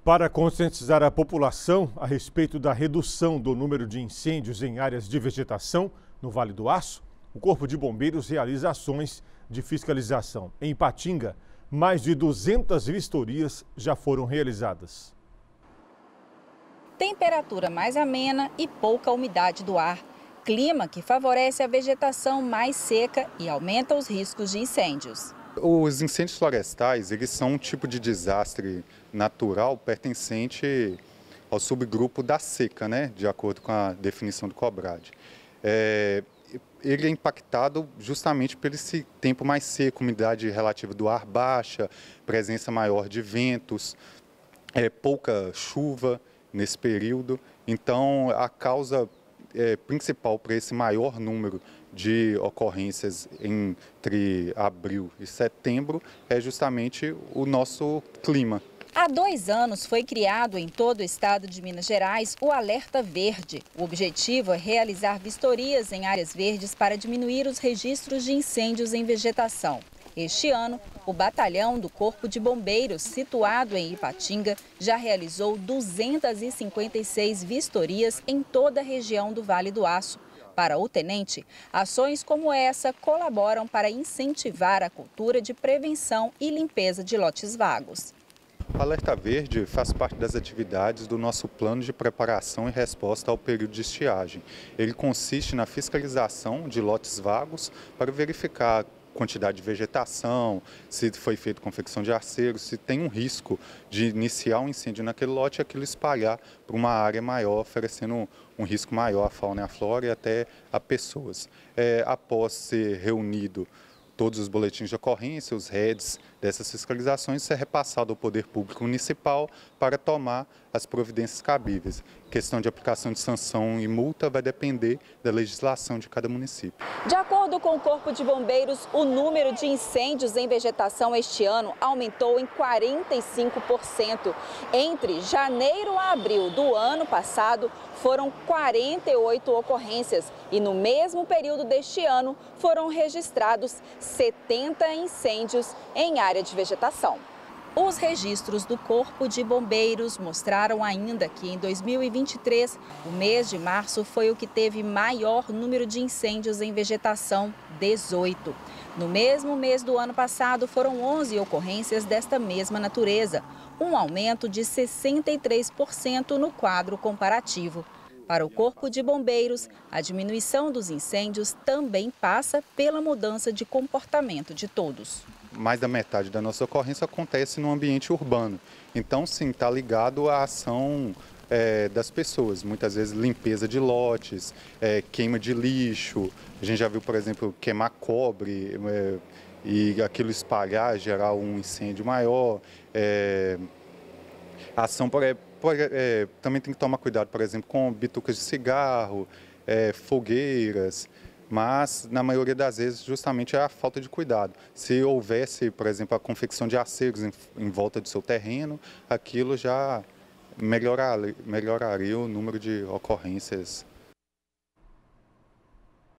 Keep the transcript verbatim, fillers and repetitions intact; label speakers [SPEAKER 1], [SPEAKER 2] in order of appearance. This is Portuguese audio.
[SPEAKER 1] Para conscientizar a população a respeito da redução do número de incêndios em áreas de vegetação no Vale do Aço, o Corpo de Bombeiros realiza ações de fiscalização. Em Ipatinga, mais de duzentas vistorias já foram realizadas.
[SPEAKER 2] Temperatura mais amena e pouca umidade do ar. Clima que favorece a vegetação mais seca e aumenta os riscos de incêndios.
[SPEAKER 3] Os incêndios florestais, eles são um tipo de desastre natural pertencente ao subgrupo da seca, né? De acordo com a definição do COBRAD. É, ele é impactado justamente por esse tempo mais seco, umidade relativa do ar baixa, presença maior de ventos, é, pouca chuva nesse período. Então, a causa é, principal para esse maior número de ocorrências entre abril e setembro é justamente o nosso clima.
[SPEAKER 2] Há dois anos foi criado em todo o estado de Minas Gerais o Alerta Verde. O objetivo é realizar vistorias em áreas verdes para diminuir os registros de incêndios em vegetação. Este ano, o batalhão do Corpo de Bombeiros, situado em Ipatinga, já realizou duzentas e cinquenta e seis vistorias em toda a região do Vale do Aço. Para o tenente, ações como essa colaboram para incentivar a cultura de prevenção e limpeza de lotes vagos.
[SPEAKER 3] O Alerta Verde faz parte das atividades do nosso plano de preparação e resposta ao período de estiagem. Ele consiste na fiscalização de lotes vagos para verificar quantidade de vegetação, se foi feita confecção de arceiros, se tem um risco de iniciar um incêndio naquele lote e aquilo espalhar para uma área maior, oferecendo um risco maior à fauna e à flora e até a pessoas. É, após ser reunido todos os boletins de ocorrência, os R E Ds dessas fiscalizações, ser repassado ao Poder Público Municipal para tomar as providências cabíveis. Questão de aplicação de sanção e multa vai depender da legislação de cada município.
[SPEAKER 2] De acordo com o Corpo de Bombeiros, o número de incêndios em vegetação este ano aumentou em quarenta e cinco por cento. Entre janeiro a abril do ano passado, foram quarenta e oito ocorrências e no mesmo período deste ano foram registrados setenta incêndios em área de vegetação. Os registros do Corpo de Bombeiros mostraram ainda que em dois mil e vinte e três, o mês de março foi o que teve maior número de incêndios em vegetação, dezoito. No mesmo mês do ano passado, foram onze ocorrências desta mesma natureza, um aumento de sessenta e três por cento no quadro comparativo. Para o Corpo de Bombeiros, a diminuição dos incêndios também passa pela mudança de comportamento de todos.
[SPEAKER 3] Mais da metade da nossa ocorrência acontece no ambiente urbano. Então, sim, está ligado à ação é, das pessoas. Muitas vezes, limpeza de lotes, é, queima de lixo. A gente já viu, por exemplo, queimar cobre é, e aquilo espalhar, gerar um incêndio maior. É, ação por, por, é, também tem que tomar cuidado, por exemplo, com bitucas de cigarro, é, fogueiras. Mas, na maioria das vezes, justamente é a falta de cuidado. Se houvesse, por exemplo, a confecção de arceiros em, em volta do seu terreno, aquilo já melhorar, melhoraria o número de ocorrências